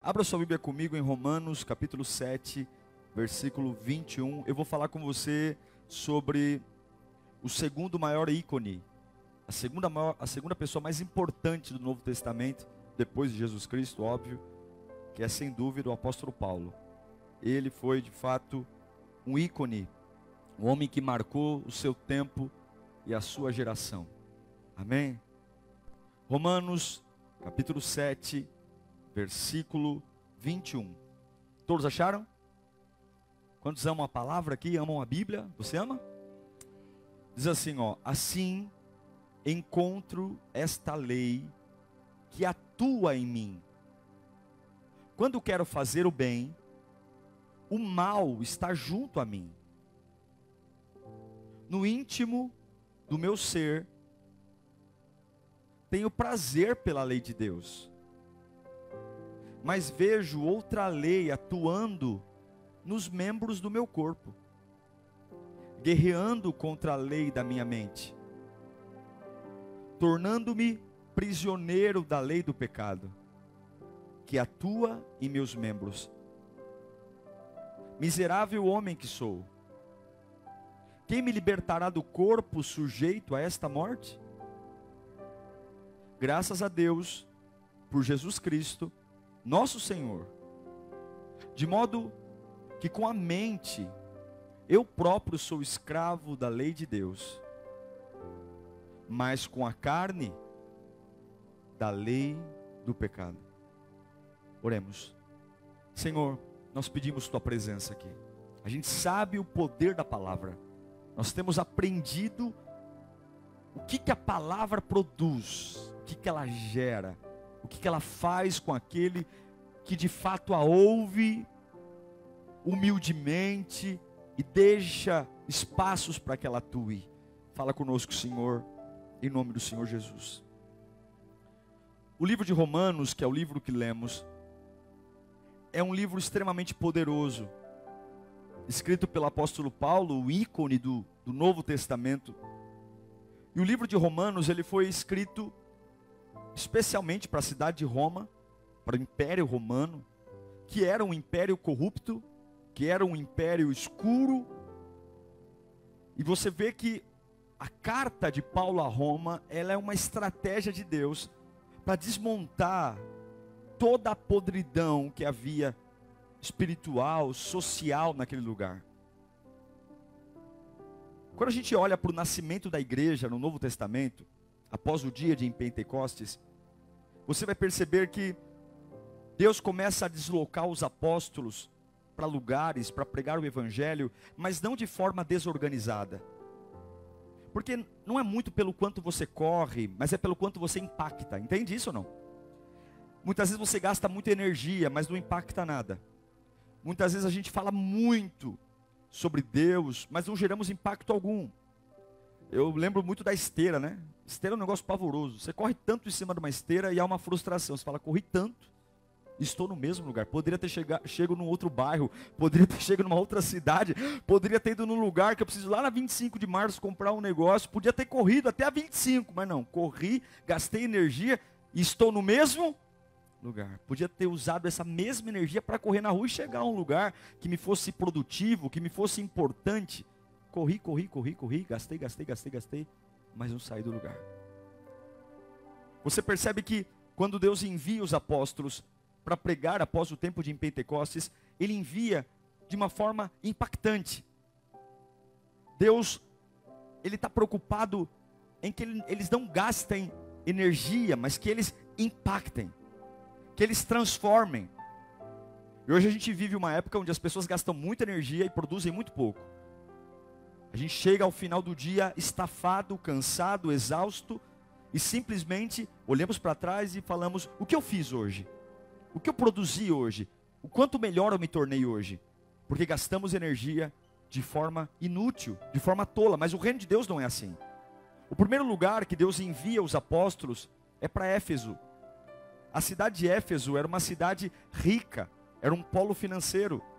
Abra sua Bíblia comigo em Romanos, capítulo 7, versículo 21. Eu vou falar com você sobre o segundo maior ícone, a segunda pessoa mais importante do Novo Testamento, depois de Jesus Cristo, óbvio, que é sem dúvida o apóstolo Paulo. Ele foi de fato um ícone, um homem que marcou o seu tempo e a sua geração. Amém? Romanos, capítulo 7, versículo 21. Todos acharam? Quantos amam a palavra aqui? Amam a Bíblia? Você ama? Diz assim, ó: assim encontro esta lei que atua em mim. Quando quero fazer o bem, o mal está junto a mim. No íntimo do meu ser, tenho prazer pela lei de Deus, mas vejo outra lei atuando nos membros do meu corpo, guerreando contra a lei da minha mente, tornando-me prisioneiro da lei do pecado, que atua em meus membros. Miserável homem que sou, quem me libertará do corpo sujeito a esta morte? Graças a Deus, por Jesus Cristo, nosso Senhor. De modo que com a mente, eu próprio sou escravo da lei de Deus, mas com a carne, da lei do pecado. Oremos. Senhor, nós pedimos tua presença aqui. A gente sabe o poder da palavra. Nós temos aprendido o que a palavra produz, o que ela gera, o que ela faz com aquele que de fato a ouve humildemente e deixa espaços para que ela atue. Fala conosco, Senhor, em nome do Senhor Jesus. O livro de Romanos, que é o livro que lemos, é um livro extremamente poderoso, escrito pelo apóstolo Paulo, o ícone do Novo Testamento. E o livro de Romanos, ele foi escrito especialmente para a cidade de Roma, para o Império Romano, que era um império corrupto, que era um império escuro. E você vê que a carta de Paulo a Roma, ela é uma estratégia de Deus para desmontar toda a podridão que havia espiritual, social naquele lugar. Quando a gente olha para o nascimento da igreja no Novo Testamento, após o dia de Pentecostes, você vai perceber que Deus começa a deslocar os apóstolos para lugares, para pregar o evangelho, mas não de forma desorganizada. Porque não é muito pelo quanto você corre, mas é pelo quanto você impacta. Entende isso ou não? Muitas vezes você gasta muita energia, mas não impacta nada. Muitas vezes a gente fala muito sobre Deus, mas não geramos impacto algum. Eu lembro muito da esteira, né? Esteira é um negócio pavoroso. Você corre tanto em cima de uma esteira e há uma frustração. Você fala, corri tanto, estou no mesmo lugar. Poderia ter chego num outro bairro, poderia ter chegado numa outra cidade, poderia ter ido num lugar que eu preciso lá na 25 de março comprar um negócio, podia ter corrido até a 25, mas não, corri, gastei energia e estou no mesmo lugar. Podia ter usado essa mesma energia para correr na rua e chegar a um lugar que me fosse produtivo, que me fosse importante. Corri, gastei, mas não saí do lugar. Você percebe que quando Deus envia os apóstolos para pregar após o tempo de Pentecostes, Ele envia de uma forma impactante. Deus, Ele está preocupado em que eles não gastem energia, mas que eles impactem, que eles transformem. E hoje a gente vive uma época onde as pessoas gastam muita energia e produzem muito pouco. A gente chega ao final do dia estafado, cansado, exausto, e simplesmente olhamos para trás e falamos, o que eu fiz hoje? O que eu produzi hoje? O quanto melhor eu me tornei hoje? Porque gastamos energia de forma inútil, de forma tola, mas o reino de Deus não é assim. O primeiro lugar que Deus envia os apóstolos é para Éfeso. A cidade de Éfeso era uma cidade rica, era um polo financeiro.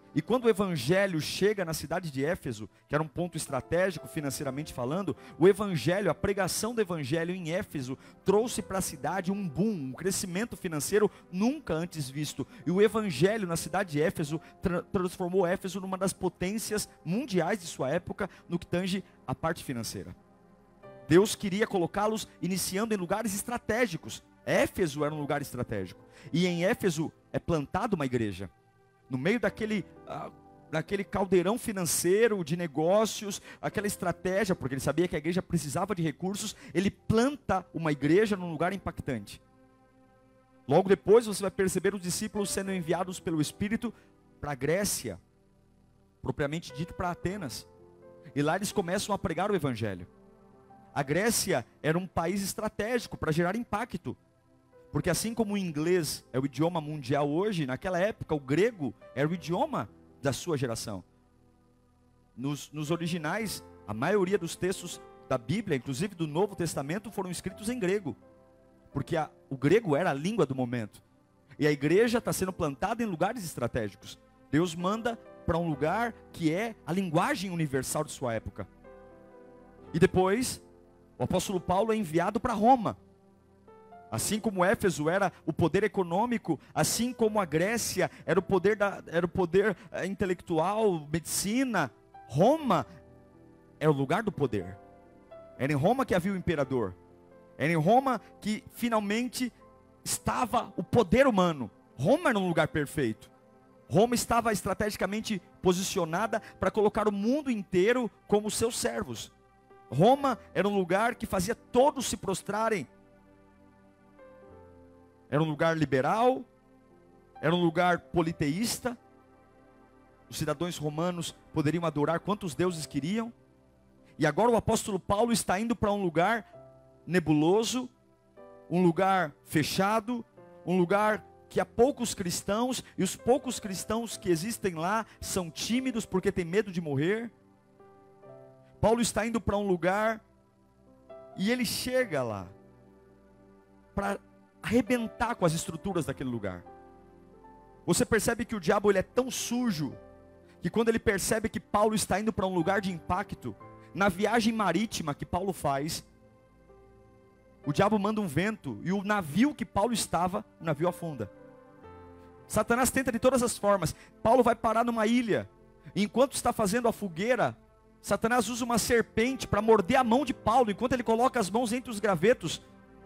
E quando o evangelho chega na cidade de Éfeso, que era um ponto estratégico financeiramente falando, o evangelho, a pregação do evangelho em Éfeso, trouxe para a cidade um boom, um crescimento financeiro nunca antes visto. E o evangelho na cidade de Éfeso transformou Éfeso numa das potências mundiais de sua época no que tange a parte financeira. Deus queria colocá-los iniciando em lugares estratégicos. Éfeso era um lugar estratégico. E em Éfeso é plantada uma igreja. No meio daquele caldeirão financeiro, de negócios, aquela estratégia, porque ele sabia que a igreja precisava de recursos, ele planta uma igreja num lugar impactante. Logo depois você vai perceber os discípulos sendo enviados pelo Espírito para a Grécia, propriamente dito para Atenas. E lá eles começam a pregar o Evangelho. A Grécia era um país estratégico para gerar impacto. Porque assim como o inglês é o idioma mundial hoje, naquela época o grego era o idioma da sua geração. Nos originais, a maioria dos textos da Bíblia, inclusive do Novo Testamento, foram escritos em grego. Porque o grego era a língua do momento. E a igreja está sendo plantada em lugares estratégicos. Deus manda para um lugar que é a linguagem universal de sua época. E depois, o apóstolo Paulo é enviado para Roma. Assim como Éfeso era o poder econômico, assim como a Grécia era o poder, intelectual, medicina, Roma é o lugar do poder. Era em Roma que havia o imperador. Era em Roma que finalmente estava o poder humano. Roma era um lugar perfeito. Roma estava estrategicamente posicionada para colocar o mundo inteiro como seus servos. Roma era um lugar que fazia todos se prostrarem. Era um lugar liberal, era um lugar politeísta. Os cidadãos romanos poderiam adorar quantos deuses queriam. E agora o apóstolo Paulo está indo para um lugar nebuloso, um lugar fechado, um lugar que há poucos cristãos, e os poucos cristãos que existem lá são tímidos porque têm medo de morrer. Paulo está indo para um lugar e ele chega lá para arrebentar com as estruturas daquele lugar. Você percebe que o diabo ele é tão sujo, que quando ele percebe que Paulo está indo para um lugar de impacto, na viagem marítima que Paulo faz, o diabo manda um vento, e o navio que Paulo estava, o navio afunda. Satanás tenta de todas as formas. Paulo vai parar numa ilha, e enquanto está fazendo a fogueira, Satanás usa uma serpente para morder a mão de Paulo, enquanto ele coloca as mãos entre os gravetos.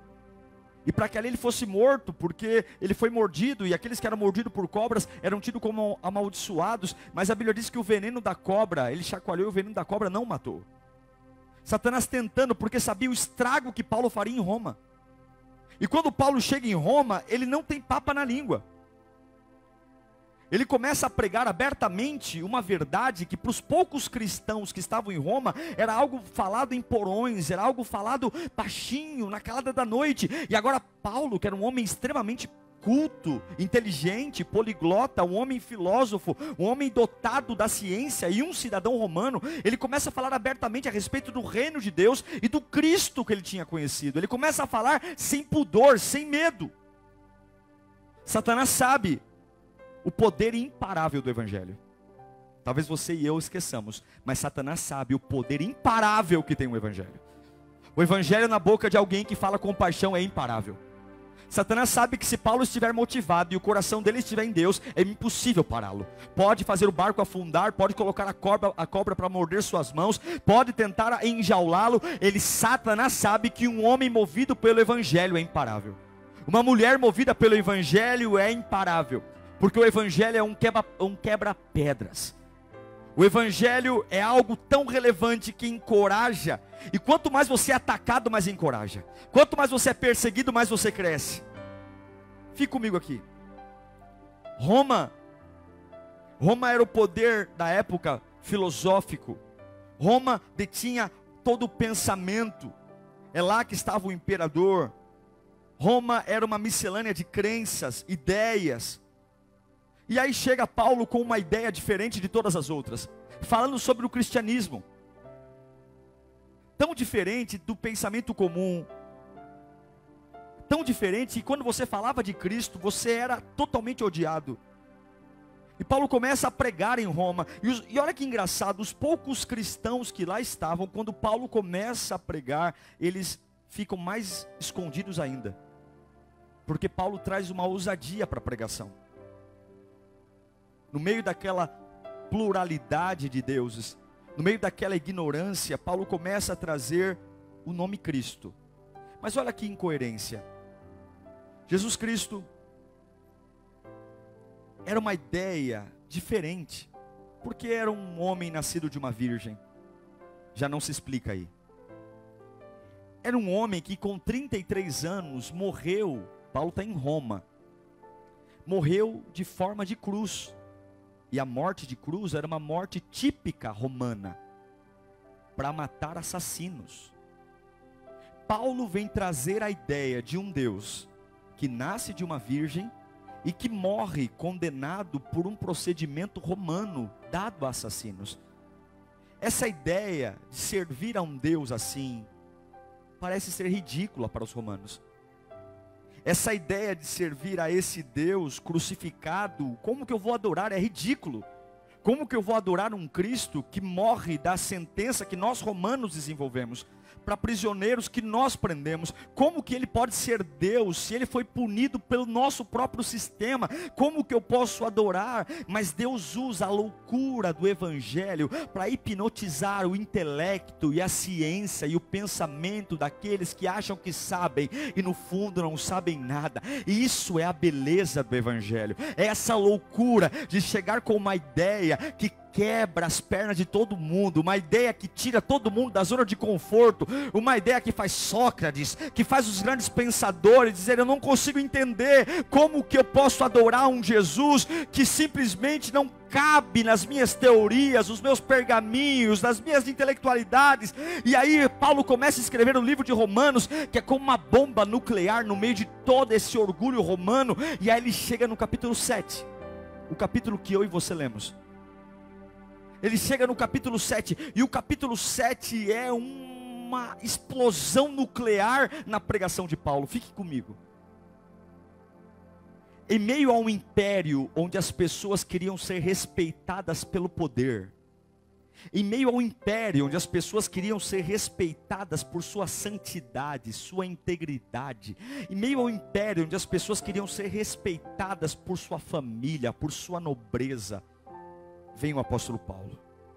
E para que ali ele fosse morto, porque ele foi mordido, e aqueles que eram mordidos por cobras eram tidos como amaldiçoados. Mas a Bíblia diz que o veneno da cobra, ele chacoalhou e o veneno da cobra não matou. Satanás tentando, porque sabia o estrago que Paulo faria em Roma. E quando Paulo chega em Roma, ele não tem papa na língua. Ele começa a pregar abertamente uma verdade que para os poucos cristãos que estavam em Roma, era algo falado em porões, era algo falado baixinho, na calada da noite. E agora Paulo, que era um homem extremamente culto, inteligente, poliglota, um homem filósofo, um homem dotado da ciência e um cidadão romano, ele começa a falar abertamente a respeito do reino de Deus e do Cristo que ele tinha conhecido. Ele começa a falar sem pudor, sem medo. Satanás sabe o poder imparável do Evangelho. Talvez você e eu esqueçamos, mas Satanás sabe o poder imparável que tem o Evangelho. O Evangelho na boca de alguém que fala com paixão é imparável. Satanás sabe que se Paulo estiver motivado e o coração dele estiver em Deus, é impossível pará-lo. Pode fazer o barco afundar, pode colocar a cobra para morder suas mãos, pode tentar enjaulá-lo. Satanás sabe que um homem movido pelo Evangelho é imparável. Uma mulher movida pelo Evangelho é imparável. Porque o Evangelho é um quebra-pedras. O Evangelho é algo tão relevante que encoraja. E quanto mais você é atacado, mais encoraja. Quanto mais você é perseguido, mais você cresce. Fique comigo aqui. Roma era o poder da época filosófico. Roma detinha todo o pensamento. É lá que estava o imperador. Roma era uma miscelânea de crenças, ideias. E aí chega Paulo com uma ideia diferente de todas as outras, falando sobre o cristianismo. Tão diferente do pensamento comum. Tão diferente que quando você falava de Cristo, você era totalmente odiado. E Paulo começa a pregar em Roma. E olha que engraçado, os poucos cristãos que lá estavam, quando Paulo começa a pregar, eles ficam mais escondidos ainda. Porque Paulo traz uma ousadia para a pregação. No meio daquela pluralidade de deuses, no meio daquela ignorância, Paulo começa a trazer o nome Cristo. Mas olha que incoerência. Jesus Cristo era uma ideia diferente, porque era um homem nascido de uma virgem. Já não se explica aí. Era um homem que com 33 anos morreu. Paulo está em Roma. Morreu de forma de cruz. E a morte de cruz era uma morte típica romana, para matar assassinos. Paulo vem trazer a ideia de um Deus que nasce de uma virgem e que morre condenado por um procedimento romano dado a assassinos. Essa ideia de servir a um Deus assim parece ser ridícula para os romanos. Essa ideia de servir a esse Deus crucificado, como que eu vou adorar? É ridículo. Como que eu vou adorar um Cristo que morre da sentença que nós romanos desenvolvemos, para prisioneiros que nós prendemos? Como que ele pode ser Deus se ele foi punido pelo nosso próprio sistema? Como que eu posso adorar? Mas Deus usa a loucura do evangelho para hipnotizar o intelecto e a ciência e o pensamento daqueles que acham que sabem e no fundo não sabem nada. E isso é a beleza do evangelho. É essa loucura de chegar com uma ideia que quebra as pernas de todo mundo, uma ideia que tira todo mundo da zona de conforto, uma ideia que faz Sócrates, que faz os grandes pensadores dizer: eu não consigo entender como que eu posso adorar um Jesus que simplesmente não cabe nas minhas teorias, nos meus pergaminhos, nas minhas intelectualidades. E aí Paulo começa a escrever o livro de Romanos, que é como uma bomba nuclear no meio de todo esse orgulho romano. E aí ele chega no capítulo 7, o capítulo que eu e você lemos. Ele chega no capítulo 7, e o capítulo 7 é uma explosão nuclear na pregação de Paulo. Fique comigo. Em meio a um império onde as pessoas queriam ser respeitadas pelo poder, em meio a um império onde as pessoas queriam ser respeitadas por sua santidade, sua integridade, em meio ao império onde as pessoas queriam ser respeitadas por sua família, por sua nobreza, vem o apóstolo Paulo.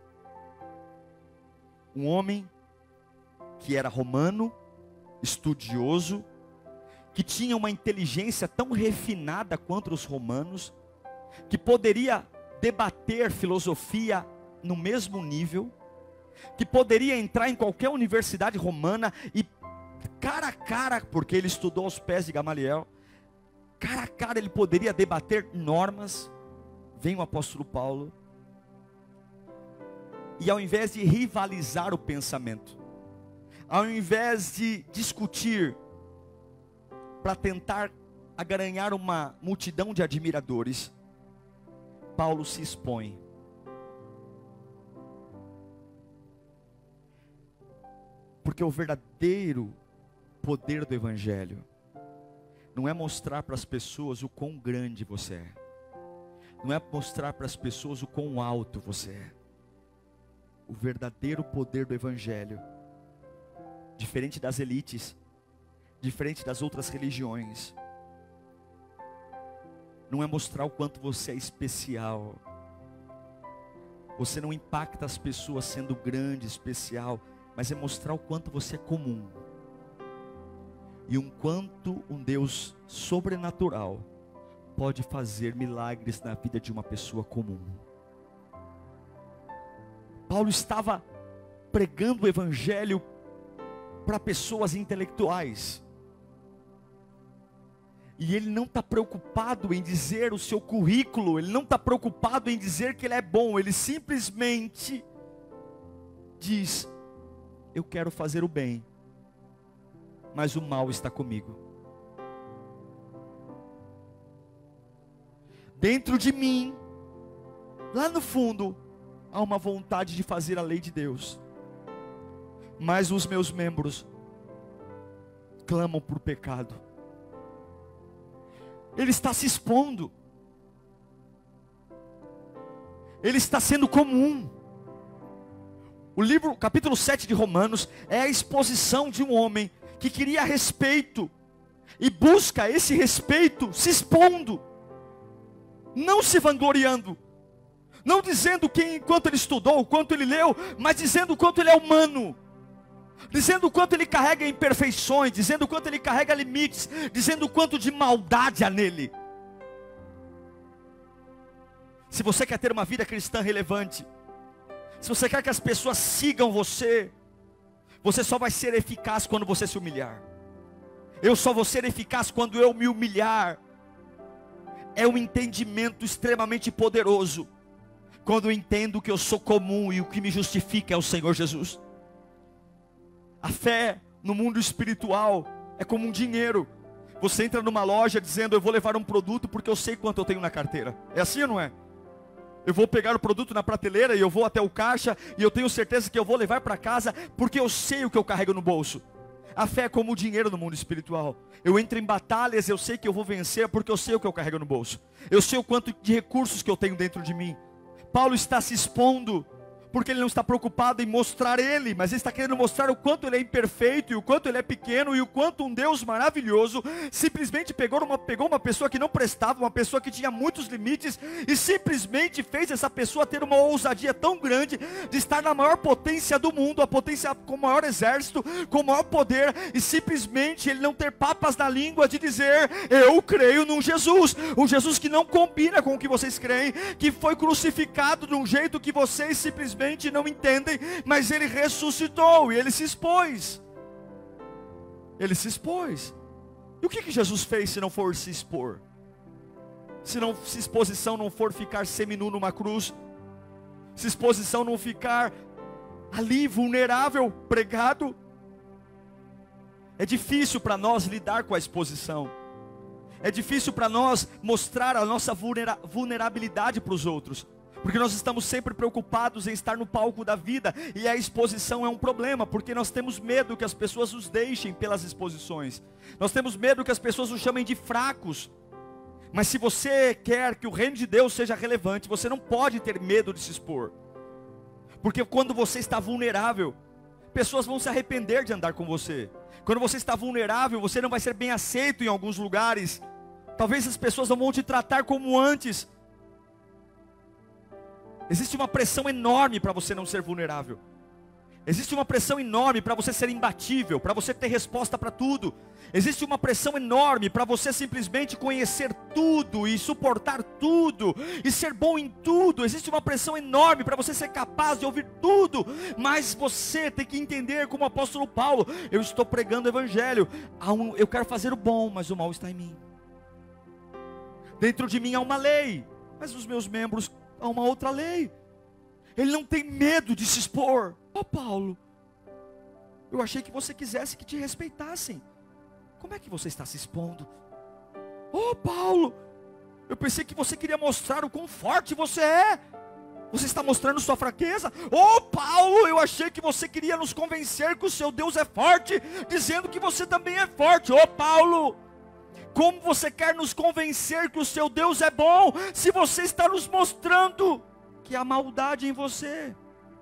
Um homem que era romano, estudioso, que tinha uma inteligência tão refinada quanto os romanos, que poderia debater filosofia no mesmo nível, que poderia entrar em qualquer universidade romana e cara a cara, porque ele estudou aos pés de Gamaliel, cara a cara ele poderia debater normas. Vem o apóstolo Paulo, e ao invés de rivalizar o pensamento, ao invés de discutir para tentar ganhar uma multidão de admiradores, Paulo se expõe. Porque o verdadeiro poder do evangelho não é mostrar para as pessoas o quão grande você é, não é mostrar para as pessoas o quão alto você é. O verdadeiro poder do evangelho, diferente das elites, diferente das outras religiões, não é mostrar o quanto você é especial. Você não impacta as pessoas sendo grande, especial, mas é mostrar o quanto você é comum. E o quanto um Deus sobrenatural pode fazer milagres na vida de uma pessoa comum. Paulo estava pregando o evangelho para pessoas intelectuais. E ele não está preocupado em dizer o seu currículo, ele não está preocupado em dizer que ele é bom, ele simplesmente diz: eu quero fazer o bem, mas o mal está comigo. Dentro de mim, lá no fundo, há uma vontade de fazer a lei de Deus, mas os meus membros clamam por pecado. Ele está se expondo. ele está sendo comum. O livro, capítulo 7 de Romanos, é a exposição de um homem que queria respeito, e busca esse respeito se expondo, não se vangloriando, não dizendo quanto ele estudou, quanto ele leu, mas dizendo o quanto ele é humano, dizendo o quanto ele carrega imperfeições, dizendo o quanto ele carrega limites, dizendo o quanto de maldade há nele. Se você quer ter uma vida cristã relevante, se você quer que as pessoas sigam você, você só vai ser eficaz quando você se humilhar. Eu só vou ser eficaz quando eu me humilhar. É um entendimento extremamente poderoso, quando eu entendo que eu sou comum e o que me justifica é o Senhor Jesus. A fé no mundo espiritual é como um dinheiro. Você entra numa loja dizendo: eu vou levar um produto porque eu sei quanto eu tenho na carteira. É assim ou não é? Eu vou pegar o produto na prateleira e eu vou até o caixa e eu tenho certeza que eu vou levar para casa porque eu sei o que eu carrego no bolso. A fé é como o dinheiro no mundo espiritual. Eu entro em batalhas, eu sei que eu vou vencer porque eu sei o que eu carrego no bolso. Eu sei o quanto de recursos que eu tenho dentro de mim. Paulo está se expondo porque ele não está preocupado em mostrar ele, mas ele está querendo mostrar o quanto ele é imperfeito, e o quanto ele é pequeno, e o quanto um Deus maravilhoso simplesmente pegou uma pessoa que não prestava, uma pessoa que tinha muitos limites, e simplesmente fez essa pessoa ter uma ousadia tão grande, de estar na maior potência do mundo, a potência com o maior exército, com o maior poder, e simplesmente ele não ter papas na língua de dizer: eu creio num Jesus, um Jesus que não combina com o que vocês creem, que foi crucificado de um jeito que vocês simplesmente não entendem, mas ele ressuscitou e ele se expôs. Ele se expôs. E o que Jesus fez se não for se expor? Se exposição não for ficar seminu numa cruz, se exposição não ficar ali vulnerável, pregado. É difícil para nós lidar com a exposição. É difícil para nós mostrar a nossa vulnerabilidade para os outros, porque nós estamos sempre preocupados em estar no palco da vida, e a exposição é um problema, porque nós temos medo que as pessoas nos deixem pelas exposições, nós temos medo que as pessoas nos chamem de fracos. Mas se você quer que o reino de Deus seja relevante, você não pode ter medo de se expor, porque quando você está vulnerável, pessoas vão se arrepender de andar com você. Quando você está vulnerável, você não vai ser bem aceito em alguns lugares, talvez as pessoas não vão te tratar como antes. Existe uma pressão enorme para você não ser vulnerável. Existe uma pressão enorme para você ser imbatível, para você ter resposta para tudo. Existe uma pressão enorme para você simplesmente conhecer tudo e suportar tudo e ser bom em tudo. Existe uma pressão enorme para você ser capaz de ouvir tudo. Mas você tem que entender, como o apóstolo Paulo: eu estou pregando o evangelho, eu quero fazer o bom, mas o mal está em mim. Dentro de mim há uma lei, mas os meus membros há uma outra lei. Ele não tem medo de se expor. Paulo, eu achei que você quisesse que te respeitassem. Como é que você está se expondo? Paulo, eu pensei que você queria mostrar o quão forte você é. Você está mostrando sua fraqueza? Paulo, eu achei que você queria nos convencer que o seu Deus é forte, dizendo que você também é forte. Paulo, como você quer nos convencer que o seu Deus é bom, se você está nos mostrando que há maldade em você?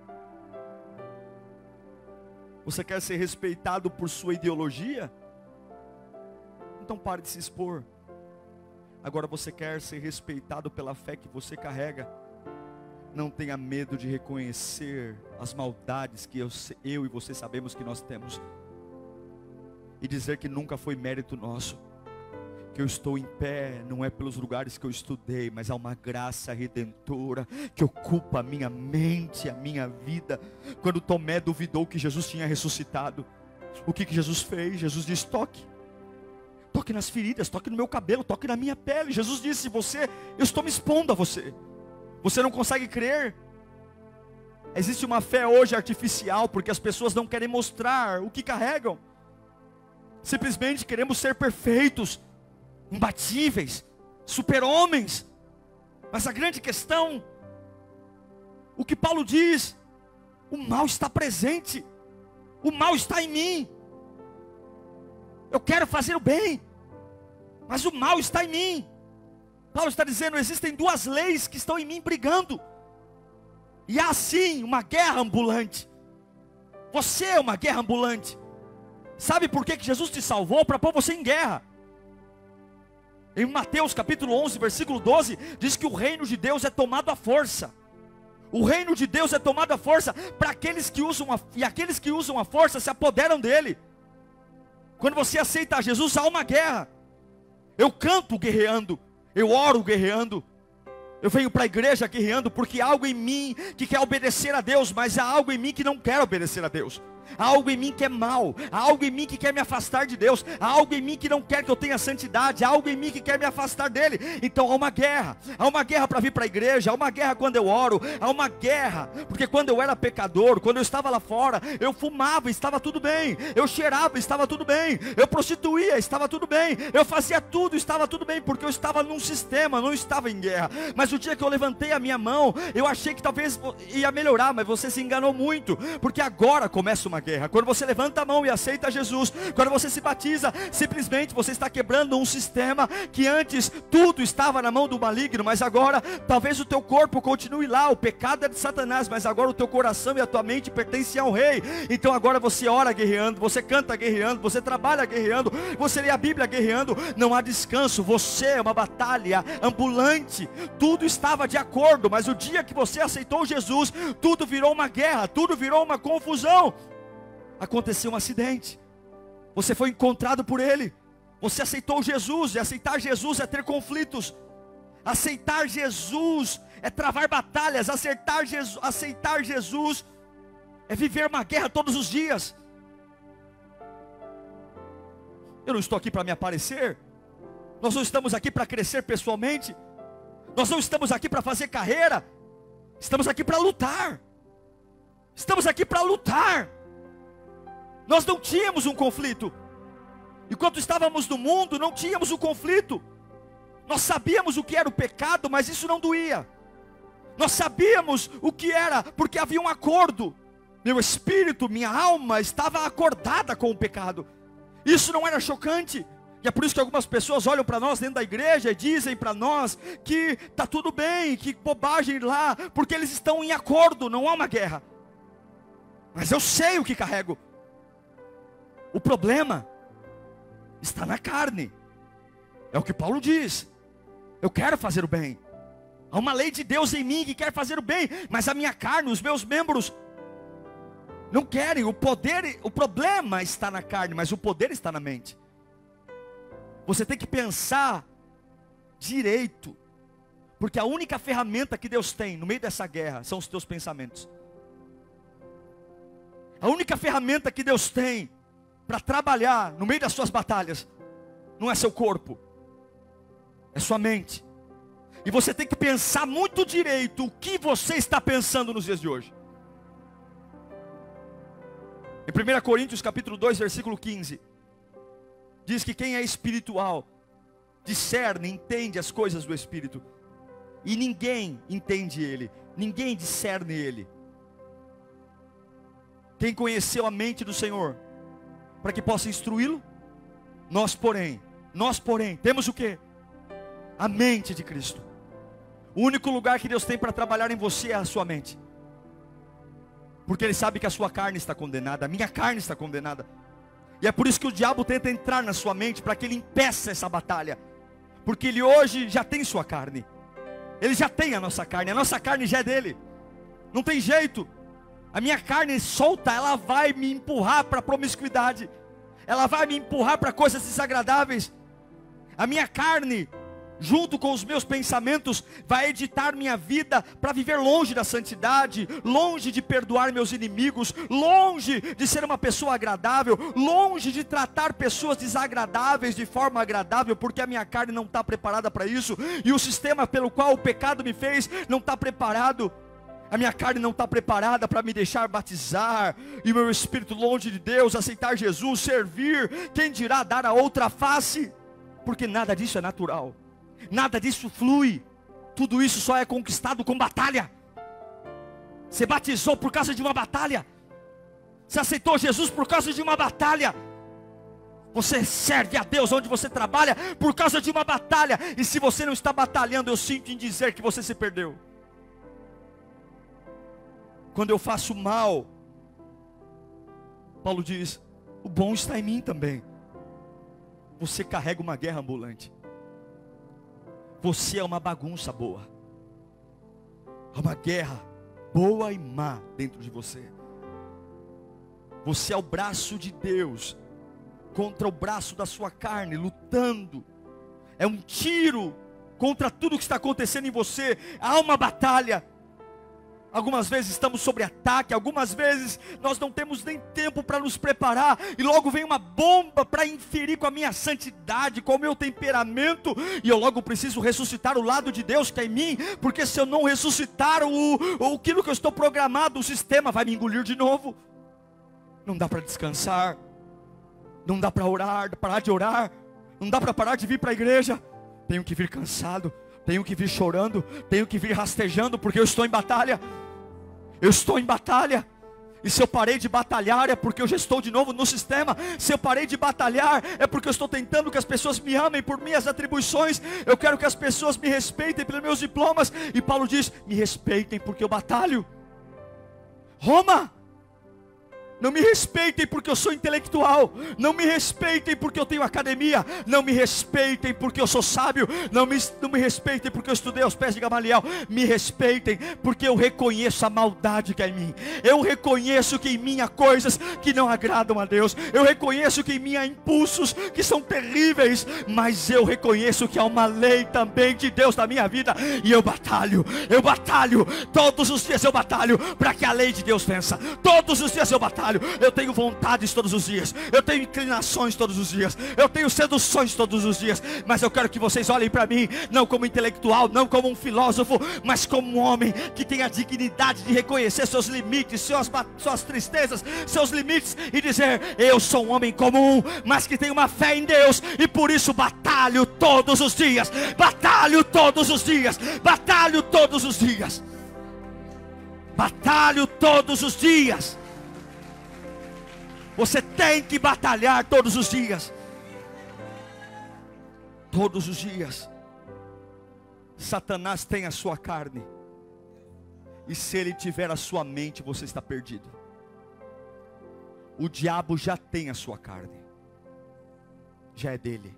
Você quer ser respeitado por sua ideologia? Então pare de se expor. Agora você quer ser respeitado pela fé que você carrega? Não tenha medo de reconhecer as maldades que eu e você sabemos que nós temos, e dizer que nunca foi mérito nosso. Que eu estou em pé não é pelos lugares que eu estudei, mas há uma graça redentora que ocupa a minha mente, a minha vida. Quando Tomé duvidou que Jesus tinha ressuscitado, o que Jesus fez? Jesus disse: toque nas feridas, toque no meu cabelo, toque na minha pele. Jesus disse: eu estou me expondo a você. Você não consegue crer? Existe uma fé hoje artificial, porque as pessoas não querem mostrar o que carregam. Simplesmente queremos ser perfeitos, imbatíveis, super-homens. Mas a grande questão, o que Paulo diz: o mal está presente, o mal está em mim. Eu quero fazer o bem, mas o mal está em mim. Paulo está dizendo: existem duas leis que estão em mim brigando. E há sim uma guerra ambulante. Você é uma guerra ambulante. Sabe por que Jesus te salvou? Para pôr você em guerra. Em Mateus capítulo 11, versículo 12, diz que o reino de Deus é tomado à força. O reino de Deus é tomado à força para aqueles que usam e aqueles que usam a força se apoderam dele. Quando você aceita Jesus, há uma guerra. Eu canto guerreando, eu oro guerreando, eu venho para a igreja guerreando, porque há algo em mim que quer obedecer a Deus, mas há algo em mim que não quer obedecer a Deus. Há algo em mim que é mal, há algo em mim que quer me afastar de Deus, há algo em mim que não quer que eu tenha santidade, há algo em mim que quer me afastar dele. Então há uma guerra para vir para a igreja, há uma guerra quando eu oro, há uma guerra, porque quando eu era pecador, quando eu estava lá fora, eu fumava, estava tudo bem, eu cheirava, estava tudo bem, eu prostituía, estava tudo bem, eu fazia tudo, estava tudo bem, porque eu estava num sistema, não estava em guerra. Mas o dia que eu levantei a minha mão, eu achei que talvez ia melhorar, mas você se enganou muito, porque agora começa uma guerra. Quando você levanta a mão e aceita Jesus, quando você se batiza, simplesmente você está quebrando um sistema que antes tudo estava na mão do maligno, mas agora talvez o teu corpo continue lá, o pecado é de Satanás, mas agora o teu coração e a tua mente pertencem ao rei. Então agora você ora guerreando, você canta guerreando, você trabalha guerreando, você lê a Bíblia guerreando, não há descanso, você é uma batalha ambulante. Tudo estava de acordo, mas o dia que você aceitou Jesus, tudo virou uma guerra, tudo virou uma confusão. Aconteceu um acidente, você foi encontrado por ele, você aceitou Jesus, e aceitar Jesus é ter conflitos, aceitar Jesus é travar batalhas, aceitar Jesus é viver uma guerra todos os dias. Eu não estou aqui para me aparecer, nós não estamos aqui para crescer pessoalmente, nós não estamos aqui para fazer carreira, estamos aqui para lutar, estamos aqui para lutar. Nós não tínhamos um conflito. Enquanto estávamos no mundo, não tínhamos um conflito. Nós sabíamos o que era o pecado, mas isso não doía. Nós sabíamos o que era, porque havia um acordo. Meu espírito, minha alma estava acordada com o pecado. Isso não era chocante. E é por isso que algumas pessoas olham para nós dentro da igreja e dizem para nós que está tudo bem, que bobagem lá, porque eles estão em acordo, não há uma guerra. Mas eu sei o que carrego. O problema está na carne. É o que Paulo diz. Eu quero fazer o bem. Há uma lei de Deus em mim que quer fazer o bem, mas a minha carne, os meus membros não querem. O problema está na carne, mas o poder está na mente. Você tem que pensar direito, porque a única ferramenta que Deus tem no meio dessa guerra são os teus pensamentos. A única ferramenta que Deus tem para trabalhar no meio das suas batalhas não é seu corpo, é sua mente. E você tem que pensar muito direito o que você está pensando nos dias de hoje. Em 1 Coríntios capítulo 2, versículo 15, diz que quem é espiritual discerne, entende as coisas do Espírito, e ninguém entende ele, ninguém discerne ele. Quem conheceu a mente do Senhor para que possa instruí-lo? Nós porém, temos o quê? A mente de Cristo. O único lugar que Deus tem para trabalhar em você é a sua mente. Porque Ele sabe que a sua carne está condenada, a minha carne está condenada. E é por isso que o diabo tenta entrar na sua mente, para que ele impeça essa batalha. Porque ele hoje já tem sua carne. Ele já tem a nossa carne já é dele. Não tem jeito. A minha carne solta, ela vai me empurrar para a promiscuidade. Ela vai me empurrar para coisas desagradáveis. A minha carne, junto com os meus pensamentos, vai editar minha vida para viver longe da santidade, longe de perdoar meus inimigos, longe de ser uma pessoa agradável, longe de tratar pessoas desagradáveis de forma agradável, porque a minha carne não está preparada para isso, e o sistema pelo qual o pecado me fez não está preparado. A minha carne não está preparada para me deixar batizar, e o meu espírito longe de Deus, aceitar Jesus, servir, quem dirá dar a outra face, porque nada disso é natural. Nada disso flui. Tudo isso só é conquistado com batalha. Você batizou por causa de uma batalha. Você aceitou Jesus por causa de uma batalha. Você serve a Deus onde você trabalha por causa de uma batalha. E se você não está batalhando, eu sinto em dizer que você se perdeu. quando eu faço mal, Paulo diz, o bom está em mim também. Você carrega uma guerra ambulante. Você é uma bagunça boa. Há uma guerra boa e má dentro de você. Você é o braço de Deus contra o braço da sua carne, lutando. É um tiro contra tudo que está acontecendo em você. Há uma batalha. Algumas vezes estamos sob ataque, algumas vezes nós não temos nem tempo para nos preparar, e logo vem uma bomba para inferir com a minha santidade, com o meu temperamento, e eu logo preciso ressuscitar o lado de Deus que é em mim, porque se eu não ressuscitar aquilo que eu estou programado, o sistema vai me engolir de novo. Não dá para descansar, não dá para orar, parar de orar, não dá para parar de vir para a igreja. Tenho que vir cansado, tenho que vir chorando, tenho que vir rastejando, porque eu estou em batalha. Eu estou em batalha. E se eu parei de batalhar é porque eu já estou de novo no sistema. Se eu parei de batalhar é porque eu estou tentando que as pessoas me amem por minhas atribuições. Eu quero que as pessoas me respeitem pelos meus diplomas. E Paulo diz, me respeitem porque eu batalho. Roma, não me respeitem porque eu sou intelectual. Não me respeitem porque eu tenho academia. Não me respeitem porque eu sou sábio. Não me respeitem porque eu estudei aos pés de Gamaliel. Me respeitem porque eu reconheço a maldade que é em mim. Eu reconheço que em mim há coisas que não agradam a Deus. Eu reconheço que em mim há impulsos que são terríveis. Mas eu reconheço que há uma lei também de Deus na minha vida. E eu batalho. Todos os dias eu batalho para que a lei de Deus vença. Todos os dias eu batalho. Eu tenho vontades todos os dias, eu tenho inclinações todos os dias, eu tenho seduções todos os dias. Mas eu quero que vocês olhem para mim, não como intelectual, não como um filósofo, mas como um homem que tem a dignidade de reconhecer seus limites, suas tristezas, seus limites, e dizer, eu sou um homem comum, mas que tem uma fé em Deus, e por isso batalho todos os dias. Batalho todos os dias. Batalho todos os dias. Batalho todos os dias. Você tem que batalhar todos os dias. Todos os dias. Satanás tem a sua carne. E se ele tiver a sua mente, você está perdido. O diabo já tem a sua carne. Já é dele.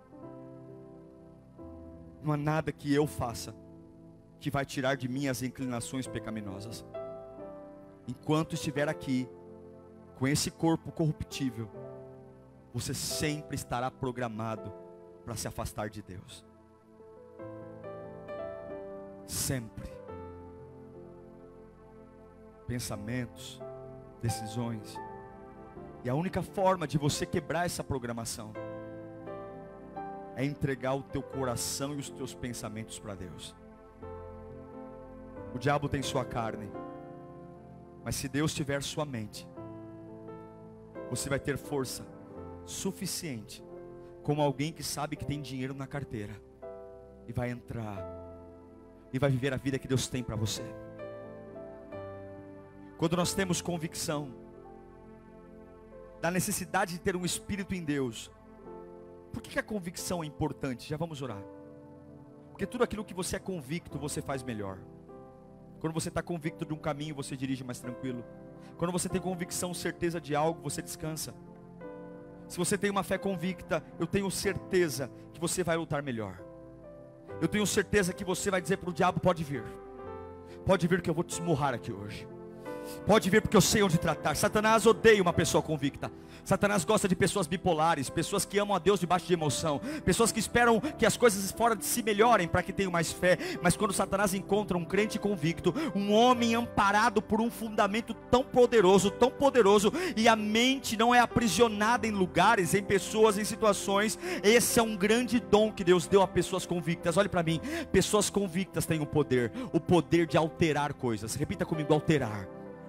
Não há nada que eu faça que vai tirar de mim as inclinações pecaminosas. Enquanto estiver aqui, com esse corpo corruptível, você sempre estará programado para se afastar de Deus. Sempre. Pensamentos, decisões. E a única forma de você quebrar essa programação é entregar o teu coração e os teus pensamentos para Deus. O diabo tem sua carne, mas se Deus tiver sua mente, você vai ter força suficiente, como alguém que sabe que tem dinheiro na carteira, e vai entrar, e vai viver a vida que Deus tem para você. Quando nós temos convicção da necessidade de ter um espírito em Deus, por que a convicção é importante? Já vamos orar. Porque tudo aquilo que você é convicto, você faz melhor. Quando você está convicto de um caminho, você dirige mais tranquilo. Quando você tem convicção, certeza de algo, você descansa. Se você tem uma fé convicta, eu tenho certeza que você vai lutar melhor. Eu tenho certeza que você vai dizer para o diabo, pode vir que eu vou te esmurrar aqui hoje. Pode vir porque eu sei onde tratar. Satanás odeia uma pessoa convicta. Satanás gosta de pessoas bipolares, pessoas que amam a Deus debaixo de emoção, pessoas que esperam que as coisas fora de si melhorem para que tenham mais fé. Mas quando Satanás encontra um crente convicto, um homem amparado por um fundamento tão poderoso, e a mente não é aprisionada em lugares, em pessoas, em situações, esse é um grande dom que Deus deu a pessoas convictas. Olhe para mim, pessoas convictas têm o poder de alterar coisas. Repita comigo, alterar.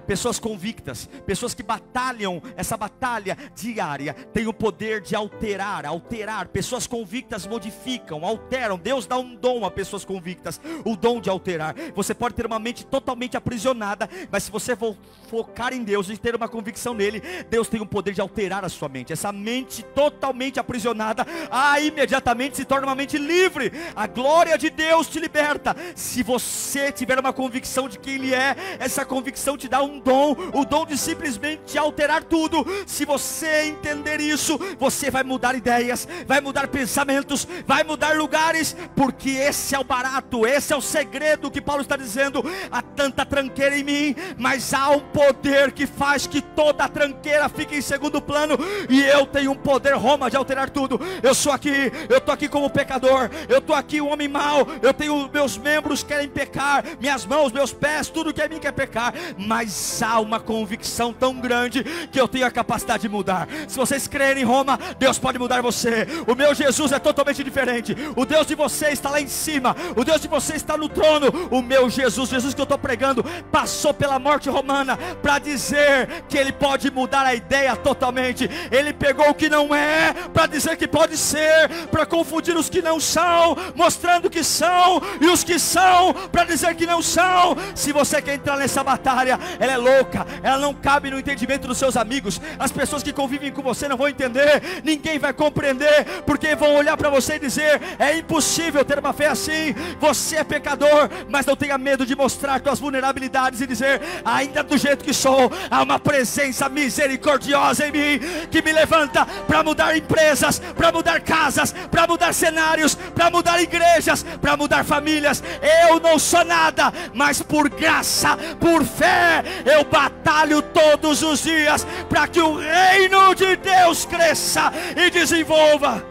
Pessoas convictas, pessoas que batalham, essa batalha diária, tem o poder de alterar. Pessoas convictas modificam, alteram. Deus dá um dom a pessoas convictas, o dom de alterar. Você pode ter uma mente totalmente aprisionada, mas se você for focar em Deus e ter uma convicção nele, Deus tem o poder de alterar a sua mente. Essa mente totalmente aprisionada, imediatamente se torna uma mente livre. A glória de Deus te liberta. Se você tiver uma convicção de quem Ele é, essa convicção te dá um dom, o dom de simplesmente alterar tudo. Se você entender isso, você vai mudar ideias, vai mudar pensamentos, vai mudar lugares, porque esse é o barato, esse é o segredo que Paulo está dizendo. Há tanta tranqueira em mim, mas há um poder que faz que toda a tranqueira fique em segundo plano, e eu tenho um poder, Roma, de alterar tudo. Eu estou aqui como pecador, eu estou aqui um homem mau, eu tenho meus membros que querem pecar, minhas mãos, meus pés, tudo que é mim quer pecar, mas há uma convicção tão grande que eu tenho a capacidade de mudar. Se vocês crerem em Roma, Deus pode mudar você. O meu Jesus é totalmente diferente. O Deus de você está lá em cima, o Deus de você está no trono. O meu Jesus que eu estou pregando, passou pela morte romana para dizer que Ele pode mudar a ideia totalmente. Ele pegou o que não é para dizer que pode ser, para confundir os que não são, mostrando que são, e os que são para dizer que não são. Se você quer entrar nessa batalha, ela é louca, ela não cabe no entendimento dos seus amigos. As pessoas que convivem com você não vão entender, ninguém vai compreender, porque vão olhar para você e dizer: é impossível ter uma fé assim. Você é pecador, mas não tenha medo de mostrar suas vulnerabilidades e dizer: ainda do jeito que sou, há uma presença misericordiosa em mim, que me levanta para mudar empresas, para mudar casas, para mudar cenários, para mudar igrejas, para mudar famílias. Eu não sou nada, mas por graça, por fé, eu batalho todos os dias para que o reino de Deus cresça e desenvolva.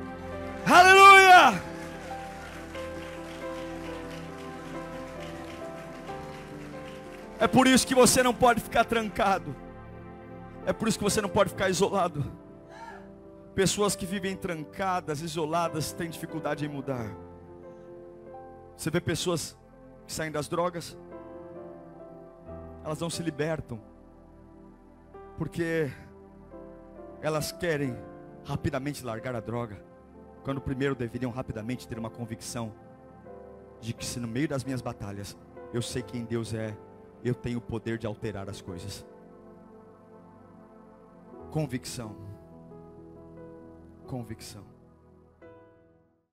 Aleluia! É por isso que você não pode ficar trancado. É por isso que você não pode ficar isolado. Pessoas que vivem trancadas, isoladas, têm dificuldade em mudar. Você vê pessoas que saem das drogas, elas não se libertam, porque elas querem rapidamente largar a droga, quando primeiro deveriam rapidamente ter uma convicção de que, se no meio das minhas batalhas eu sei quem Deus é, eu tenho o poder de alterar as coisas. Convicção.